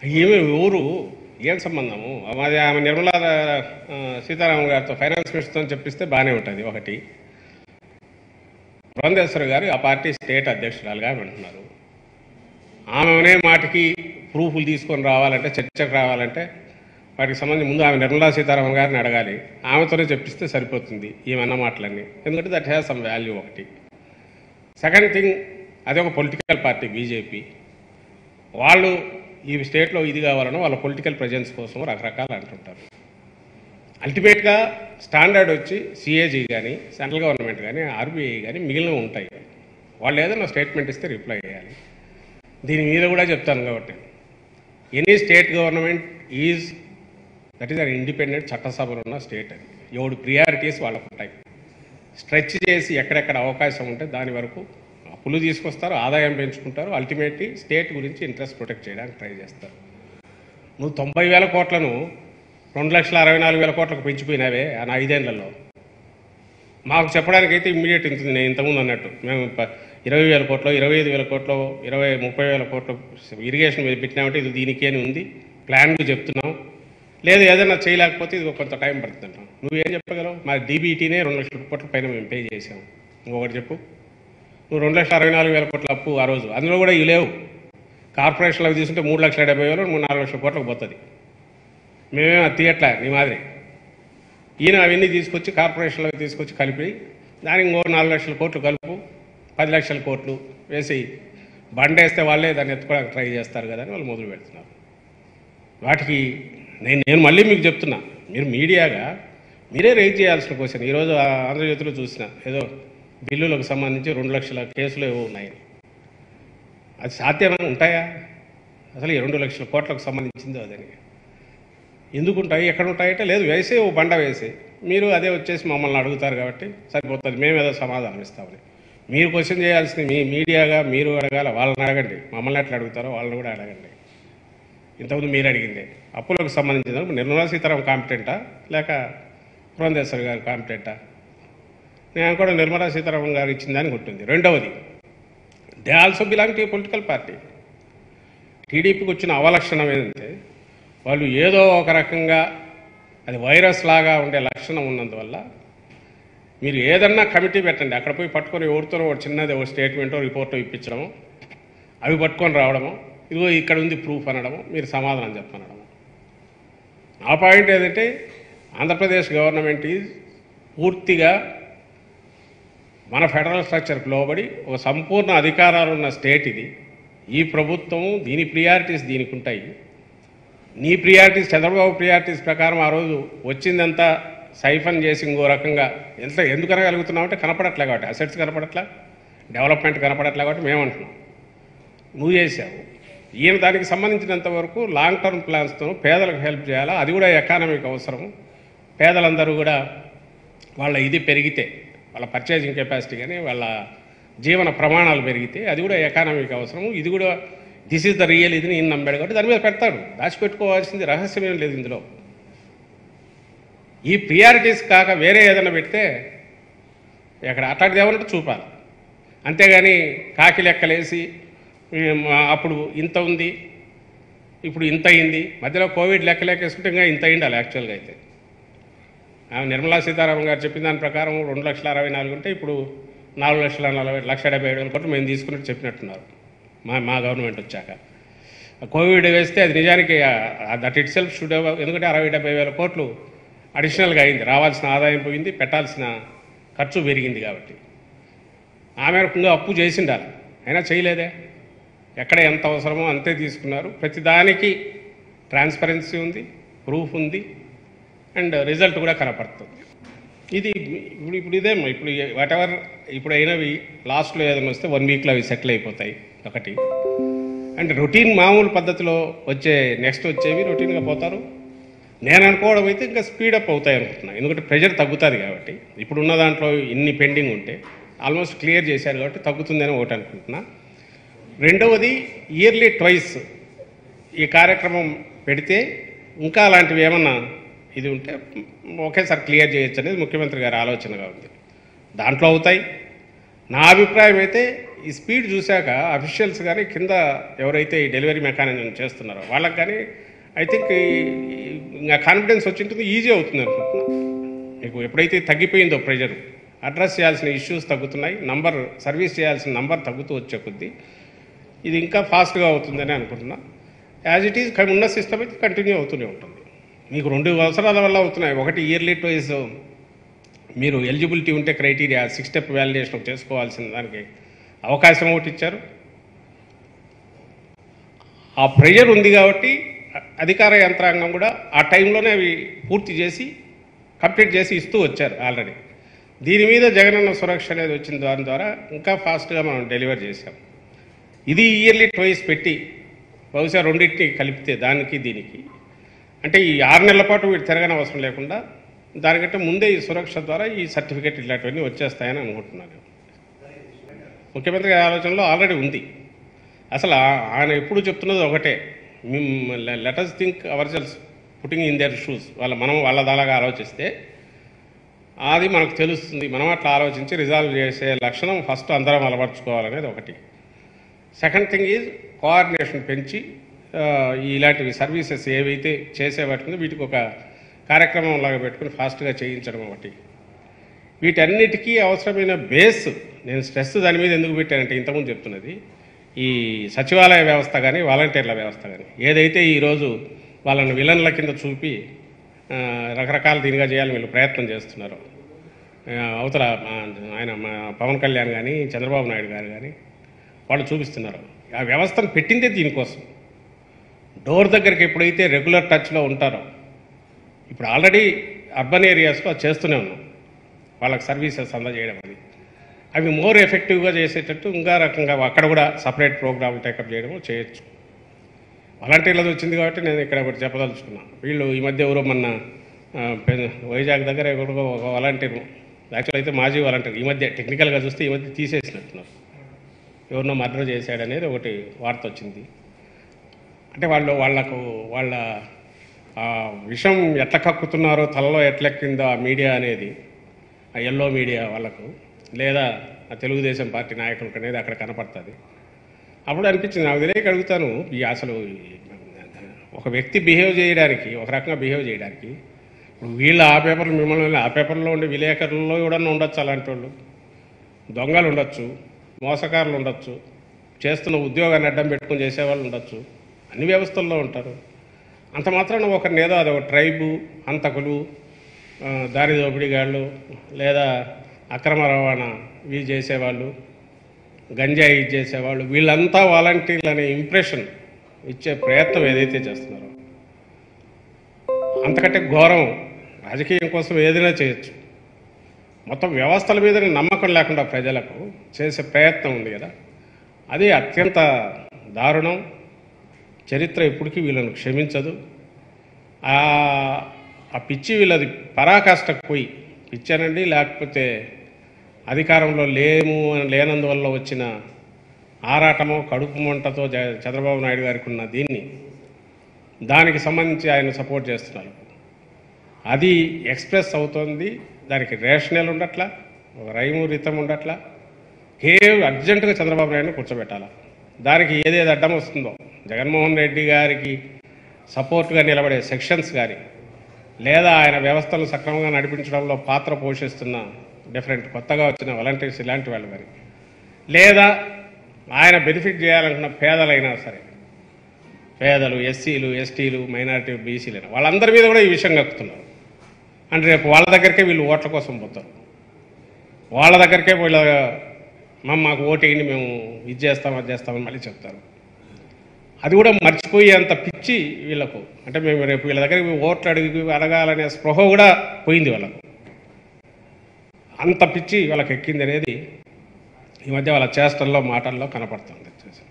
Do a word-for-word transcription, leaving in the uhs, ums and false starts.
ఈమె ఊరు ఏం సంబంధము? మాది ఆమె నిర్మలా సీతారామన్ గారితో ఫైనాన్స్ మినిస్టర్తో చెప్పిస్తే బాగానే ఉంటుంది. ఒకటి, పురంధేశ్వరి గారు ఆ పార్టీ స్టేట్ అధ్యక్షురాలుగా అంటున్నారు. ఆమెనే మాటికి ప్రూఫ్లు తీసుకొని రావాలంటే, చర్చకు రావాలంటే వాటికి సంబంధించి ముందు ఆమె నిర్మలా సీతారామన్ గారిని అడగాలి. ఆమెతోనే చెప్పిస్తే సరిపోతుంది ఏమన్న మాటలన్నీ. ఎందుకంటే దట్ హ్యాస్ సమ్ వాల్యూ. ఒకటి. సెకండ్ థింగ్, అది ఒక పొలిటికల్ పార్టీ బీజేపీ. వాళ్ళు ఈ స్టేట్లో ఇది కావాలనో వాళ్ళ పొలిటికల్ ప్రెజెన్స్ కోసం రకరకాలు అంటుంటారు. అల్టిమేట్గా స్టాండర్డ్ వచ్చి సిఏజీ కానీ, సెంట్రల్ గవర్నమెంట్ కానీ, ఆర్బీఐ కానీ మిగిలిన ఉంటాయి. వాళ్ళు ఏదైనా స్టేట్మెంట్ ఇస్తే రిప్లై చేయాలి. దీని మీద కూడా చెప్తాను కాబట్టి, any state government is that is an independent, చట్టసభలో ఉన్న స్టేట్. అది ఎవడు ప్రియారిటీస్ వాళ్ళకు ఉంటాయి. స్ట్రెచ్ చేసి ఎక్కడెక్కడ అవకాశం ఉంటే దాని వరకు అప్పులు తీసుకొస్తారు, ఆదాయం పెంచుకుంటారు. అల్టిమేట్లీ స్టేట్ గురించి ఇంట్రెస్ట్ ప్రొటెక్ట్ చేయడానికి ట్రై చేస్తారు. నువ్వు తొంభై వేల కోట్లను రెండు లక్షల అరవై నాలుగు వేల కోట్లకు పెంచిపోయినావే ఆ ఐదేళ్లలో. మాకు చెప్పడానికైతే ఇమ్మీడియట్ ఇంత నేను ఇంతకుముందు అన్నట్టు మేము ఇరవై వేల కోట్లు, ఇరవై ఐదు వేల కోట్లు, ఇరవై ముప్పై వేల కోట్లు ఇరిగేషన్ మీద పెట్టినామంటే ఇది దీనికి అని ఉంది, ప్లాన్లు చెప్తున్నాం. లేదు ఏదైనా చేయలేకపోతే ఇది కొంత టైం పడుతుంటాం. నువ్వేం చెప్పగలవు? మా డీబీటీనే రెండు లక్షల కోట్ల పైన మేము పే చేసాము. ఇంకొకటి చెప్పు. నువ్వు రెండు లక్షల అరవై నాలుగు వేల కోట్ల అప్పు ఆ రోజు, అందులో కూడా ఇవి లేవు. కార్పొరేషన్లకు తీసుకుంటే మూడు లక్షల డెబ్బై వేలు మూడు నాలుగు లక్షల కోట్లకు పోతుంది. మేమేమో అది తీయట్లా నీ మాదిరి. ఈయన అవన్నీ తీసుకొచ్చి కార్పొరేషన్లకు తీసుకొచ్చి కలిపి దానికి ఇంకో నాలుగు లక్షల కోట్లు కలుపు, పది లక్షల కోట్లు వేసి బండేస్తే వాళ్ళే దాన్ని ఎత్తుకోవడానికి ట్రై చేస్తారు కదా అని వాళ్ళు మొదలు పెడుతున్నారు. వాటికి నేను నేను మళ్ళీ మీకు చెప్తున్నా, మీరు మీడియాగా మీరే రైజ్ చేయాల్సిన క్వశ్చన్. ఈరోజు ఆంధ్రజ్యోతిలో చూసిన ఏదో బిల్లులకు సంబంధించి రెండు లక్షల కేసులు ఏవో ఉన్నాయి. అది సాధ్యమని ఉంటాయా? అసలు ఈ రెండు లక్షల కోట్లకు సంబంధించిందో అదని ఎందుకు ఉంటాయి, ఎక్కడ ఉంటాయంటే లేదు వేసే ఓ బండ వేసి మీరు అదే వచ్చేసి మమ్మల్ని అడుగుతారు కాబట్టి సరిపోతుంది, మేము ఏదో సమాధానం ఇస్తామని. మీరు క్వశ్చన్ చేయాల్సింది మీ మీడియాగా మీరు అడగాల, వాళ్ళని అడగండి. మమ్మల్ని ఎట్లా అడుగుతారో వాళ్ళని కూడా అడగండి. ఇంతకుముందు మీరు అడిగిందే అప్పులకు సంబంధించిన నిర్మలా సీతారామన్ కాంపిటెంటా లేక పురంధేశ్వరి గారు కాంపిటెంటా? నేను కూడా నిర్మలా సీతారామన్ గారు ఇచ్చిందని ఉంటుంది. రెండవది, they also belong to a political party. టీడీపీకి వచ్చిన అవలక్షణం ఏంటంటే వాళ్ళు ఏదో ఒక రకంగా అది వైరస్ లాగా ఉండే లక్షణం ఉన్నందువల్ల మీరు ఏదన్నా కమిటీ పెట్టండి, అక్కడ పోయి పట్టుకొని ఎవరితోనో ఒక చిన్నది ఒక స్టేట్మెంటో రిపోర్టో ఇప్పించడము, అవి పట్టుకొని రావడము, ఇదిగో ఇక్కడ ఉంది ప్రూఫ్ అనడము, మీరు సమాధానం చెప్పనడము. ఆ పాయింట్ ఏంటంటే ఆంధ్రప్రదేశ్ గవర్నమెంట్ ఈజ్ పూర్తిగా మన ఫెడరల్ స్ట్రక్చర్కి లోబడి ఒక సంపూర్ణ అధికారాలు ఉన్న స్టేట్ ఇది. ఈ ప్రభుత్వం దీని ప్రియారిటీస్ దీనికి ఉంటాయి. నీ ప్రియారిటీస్ చంద్రబాబు ప్రియారిటీస్ ప్రకారం ఆ రోజు వచ్చిందంతా సైఫన్ చేసి ఇంకో రకంగా ఎంత ఎందుకు అనగలుగుతున్నావు అంటే కనపడట్లే కాబట్టి, అసెట్స్ కనపడట్లే, డెవలప్మెంట్ కనపడట్లే కాబట్టి మేమంటున్నాం. నువ్వు చేసావు. ఈయన దానికి సంబంధించినంత వరకు లాంగ్ టర్మ్ ప్లాన్స్తో పేదలకు హెల్ప్ చేయాలా, అది కూడా ఎకానమీకి అవసరము. పేదలందరూ కూడా వాళ్ళ ఇది పెరిగితే, వాళ్ళ పర్చేజింగ్ కెపాసిటీ కానీ వాళ్ళ జీవన ప్రమాణాలు పెరిగితే అది కూడా ఎకానమీకి అవసరము. ఇది కూడా దిస్ ఈజ్ ద రియల్ ఇది నేను నమ్మాడు కాబట్టి దాని మీద పెడతాడు. దాచిపెట్టుకోవాల్సింది రహస్యమేం లేదు ఇందులో. ఈ ప్రియారిటీస్ కాక వేరే ఏదైనా పెడితే ఎక్కడ అట్లాంటిది ఏమన్నట్టు చూపాలి. అంతేగాని కాకి లెక్కలేసి అప్పుడు ఇంత ఉంది ఇప్పుడు ఇంత అయింది, మధ్యలో కోవిడ్ లెక్క లెక్కేసుకుంటే ఇంకా ఇంత అయిండాలి యాక్చువల్గా అయితే. ఆమె నిర్మలా సీతారామన్ గారు చెప్పిన దాని ప్రకారం రెండు లక్షల అరవై నాలుగు ఉంటే ఇప్పుడు నాలుగు లక్షల నలభై లక్ష డెబ్బై ఏడు వేల కోట్లు మేము తీసుకున్నట్టు చెప్పినట్టున్నారు మా మా గవర్నమెంట్ వచ్చాక. కోవిడ్ వేస్తే అది నిజానికి దట్ ఇట్ సెల్ఫ్ షుడ్, ఎందుకంటే అరవై డెబ్బై వేల కోట్లు అడిషనల్గా అయింది, రావాల్సిన ఆదాయం పోయింది, పెట్టాల్సిన ఖర్చు పెరిగింది కాబట్టి. ఆమె రకంగా అప్పు చేసిండాలి, అయినా చేయలేదే. ఎక్కడ ఎంత అవసరమో అంతే తీసుకున్నారు. ప్రతిదానికి ట్రాన్స్పరెన్సీ ఉంది, ప్రూఫ్ ఉంది, అండ్ రిజల్ట్ కూడా కనపడుతుంది. ఇది ఇప్పుడు ఇప్పుడు ఇదే ఇప్పుడు వాట్ ఎవర్ ఇప్పుడు అయినవి లాస్ట్లో ఏదైనా వస్తే వన్ వీక్లో అవి సెటిల్ అయిపోతాయి ఒకటి. అండ్ రొటీన్ మామూలు పద్ధతిలో వచ్చే నెక్స్ట్ వచ్చేవి రొటీన్గా పోతారు. నేను అనుకోవడం అయితే ఇంకా స్పీడప్ అవుతాయి అనుకుంటున్నాను, ఎందుకంటే ప్రెజర్ తగ్గుతుంది కాబట్టి. ఇప్పుడు ఉన్న దాంట్లో ఇన్ని పెండింగ్ ఉంటే ఆల్మోస్ట్ క్లియర్ చేశారు కాబట్టి తగ్గుతుందని ఒకటి అనుకుంటున్నా. రెండవది, ఇయర్లీ ట్వైస్ ఈ కార్యక్రమం పెడితే ఇంకా అలాంటివి ఏమన్నా ఇది ఉంటే ఒకేసారి క్లియర్ చేయొచ్చు అనేది ముఖ్యమంత్రి గారి ఆలోచనగా ఉంది. దాంట్లో అవుతాయి. నా అభిప్రాయం అయితే ఈ స్పీడ్ చూశాక అఫీషియల్స్ కానీ కింద ఎవరైతే ఈ డెలివరీ మెకానిజం చేస్తున్నారో వాళ్ళకి కానీ ఐ థింక్ ఇంకా కాన్ఫిడెన్స్ వచ్చింటుంది, ఈజీ అవుతుంది అనుకుంటున్నాను. మీకు ఎప్పుడైతే తగ్గిపోయిందో ప్రెషర్, అడ్రస్ చేయాల్సిన ఇష్యూస్ తగ్గుతున్నాయి, నంబర్ సర్వీస్ చేయాల్సిన నంబర్ తగ్గుతూ వచ్చే కొద్దీ ఇది ఇంకా ఫాస్ట్గా అవుతుందని అనుకుంటున్నా. యాజ్ ఇట్ ఈజ్ ఉన్న సిస్టమ్ అయితే కంటిన్యూ అవుతూనే ఉంటుంది. మీకు రెండు అవసరాల వల్ల అవుతున్నాయి. ఒకటి ఇయర్లీ ట్వైస్ మీరు ఎలిజిబిలిటీ ఉంటే క్రైటీరియా సిక్స్ స్టెప్ వ్యాలిడేషన్ చేసుకోవాల్సిన దానికి అవకాశం ఒకటి ఇచ్చారు. ఆ ప్రెషర్ ఉంది కాబట్టి అధికార యంత్రాంగం కూడా ఆ టైంలోనే అవి పూర్తి చేసి కంప్లీట్ చేసి ఇస్తూ వచ్చారు ఆల్రెడీ. దీని మీద జగనన్న సురక్ష అనేది వచ్చిన దాని ద్వారా ఇంకా ఫాస్ట్గా మనం డెలివర్ చేసాం. ఇది ఇయర్లీ ట్వైస్ పెట్టి బహుశా రెండింటిని కలిపితే దానికి దీనికి అంటే ఈ ఆరు నెలల పాటు వీడు తిరగని అవసరం లేకుండా దానికంటే ముందే ఈ సురక్ష ద్వారా ఈ సర్టిఫికేట్ ఇలాంటివన్నీ వచ్చేస్తాయని అనుకుంటున్నాను. ముఖ్యమంత్రి ఆలోచనలో ఆల్రెడీ ఉంది. అసలు ఆయన ఎప్పుడు చెప్తున్నది ఒకటే, let us think ourselves putting in their shoes. వాళ్ళ మనం వాళ్ళ దాలాగా ఆలోచిస్తే అది మనకు తెలుస్తుంది. మనం అట్లా ఆలోచించి రిజాల్వ్ చేసే లక్షణం ఫస్ట్ అందరం అలవర్చుకోవాలనేది ఒకటి. సెకండ్ థింగ్ ఈజ్ కోఆర్డినేషన్ పెంచి ఇలాంటివి సర్వీసెస్ ఏవైతే చేసేవాటిందో వీటికి ఒక కార్యక్రమం లాగా పెట్టుకుని ఫాస్ట్గా చేయించడం ఒకటి. వీటన్నిటికీ అవసరమైన బేస్, నేను స్ట్రెస్ దాని మీద ఎందుకు పెట్టానంటే ఇంతకుముందు చెప్తున్నది ఈ సచివాలయ వ్యవస్థ కానీ వాలంటీర్ల వ్యవస్థ కానీ ఏదైతే ఈరోజు వాళ్ళని విలన్ల కింద చూపి రకరకాల దీనిగా చేయాలని వీళ్ళు ప్రయత్నం చేస్తున్నారు. అవతల ఆయన మా పవన్ కళ్యాణ్ కానీ చంద్రబాబు నాయుడు గారు కానీ వాళ్ళు చూపిస్తున్నారు. ఆ వ్యవస్థను పెట్టిందే దీనికోసం. డోర్ దగ్గరికి ఎప్పుడైతే రెగ్యులర్ టచ్లో ఉంటారో, ఇప్పుడు ఆల్రెడీ అర్బన్ ఏరియాస్లో చేస్తూనే ఉన్నాం వాళ్ళకి సర్వీసెస్ అందజేయడం, అది అవి మోర్ ఎఫెక్టివ్గా చేసేటట్టు ఇంకా రకంగా అక్కడ కూడా సపరేట్ ప్రోగ్రామ్ టేకప్ చేయడం చేయొచ్చు. వాలంటీర్లది వచ్చింది కాబట్టి నేను ఇక్కడ ఒకటి చెప్పదలుచుకున్నాను. వీళ్ళు ఈ మధ్య ఎవరో మొన్న వైజాగ్ దగ్గర ఎవరో ఒక వాలంటీర్, యాక్చువల్ అయితే మాజీ వాలంటీర్, ఈ మధ్య టెక్నికల్గా చూస్తే ఈ మధ్య తీసేసినట్టున్నారు, ఎవరినో మర్డర్ చేశాడనేది ఒకటి వార్త వచ్చింది. అంటే వాళ్ళు వాళ్లకు వాళ్ళ విషం ఎట్లా కక్కుతున్నారో తలలో ఎట్లెక్కిందో ఆ మీడియా అనేది, ఆ ఎల్లో మీడియా వాళ్ళకు లేదా ఆ తెలుగుదేశం పార్టీ నాయకులకు అనేది అక్కడ కనపడుతుంది. అప్పుడు అనిపించింది నాకు తెలియక అడుగుతాను, ఈ అసలు ఒక వ్యక్తి బిహేవ్ చేయడానికి ఒక రకంగా బిహేవ్ చేయడానికి ఇప్పుడు వీళ్ళు ఆ పేపర్లు మిమ్మల్ని ఆ పేపర్లో ఉండే విలేకరుల్లో కూడా ఉండొచ్చు, అలాంటి వాళ్ళు దొంగలు ఉండొచ్చు, మోసకారులు ఉండొచ్చు, చేస్తున్న ఉద్యోగాన్ని అడ్డం పెట్టుకుని చేసేవాళ్ళు ఉండొచ్చు, అన్ని వ్యవస్థల్లో ఉంటారు. అంత మాత్రాన ఒకరిని ఏదో అదొక ట్రైబు, హంతకులు, దారి దోపిడీగాళ్ళు లేదా అక్రమ రవాణా ఇవి చేసేవాళ్ళు, గంజాయి చేసేవాళ్ళు, వీళ్ళంతా వాలంటీర్లు అనే ఇంప్రెషన్ ఇచ్చే ప్రయత్నం ఏదైతే చేస్తున్నారో అంతకంటే ఘోరం. రాజకీయం కోసం ఏదైనా చేయొచ్చు. మొత్తం వ్యవస్థల మీద నమ్మకం లేకుండా ప్రజలకు చేసే ప్రయత్నం ఉంది కదా, అది అత్యంత దారుణం. చరిత్ర ఇప్పటికీ వీళ్ళను క్షమించదు. ఆ పిచ్చి వీళ్ళది పరాకాష్ఠకు పోయి, పిచ్చానండి లేకపోతే అధికారంలో లేము లేనందువల్ల వచ్చిన ఆరాటమో కడుపు మంటతో చంద్రబాబు నాయుడు గారికి ఉన్న దీన్ని దానికి సంబంధించి ఆయన సపోర్ట్ చేస్తున్నారు. అది ఎక్స్ప్రెస్ అవుతోంది. దానికి రేషనల్ ఉండట్లా, రైము రితం ఉండట్లా. కేవలం అర్జెంటుగా చంద్రబాబు నాయుడుని కూర్చోబెట్టాలి. దానికి ఏదేది అడ్డం వస్తుందో, జగన్మోహన్ రెడ్డి గారికి సపోర్ట్గా నిలబడే సెక్షన్స్ కానీ లేదా ఆయన వ్యవస్థలు సక్రమంగా నడిపించడంలో పాత్ర పోషిస్తున్న డిఫరెంట్ కొత్తగా వచ్చిన వాలంటీర్స్ ఇలాంటి వాళ్ళు కానీ లేదా ఆయన బెనిఫిట్ చేయాలనుకున్న పేదలైనా సరే, పేదలు, ఎస్సీలు, ఎస్టీలు, మైనారిటీ, బీసీలు వాళ్ళందరి మీద కూడా ఈ విషయం కక్కుతున్నారు. అంటే రేపు వాళ్ళ దగ్గరికే వీళ్ళు ఓట్ల కోసం పోతారు. వాళ్ళ దగ్గరికే వీళ్ళ మా మాకు ఓటేయండి మేము ఇది చేస్తాం అది చేస్తామని మళ్ళీ చెప్తారు. అది కూడా మర్చిపోయి అంత పిచ్చి వీళ్ళకు. అంటే మేము రేపు వీళ్ళ దగ్గరికి ఓట్లు అడిగి అడగాలనే స్పృహ కూడా పోయింది వాళ్ళకు. అంత పిచ్చి వాళ్ళకి ఎక్కింది అనేది ఈ మధ్య వాళ్ళ చేష్టల్లో మాటల్లో కనపడుతుంది.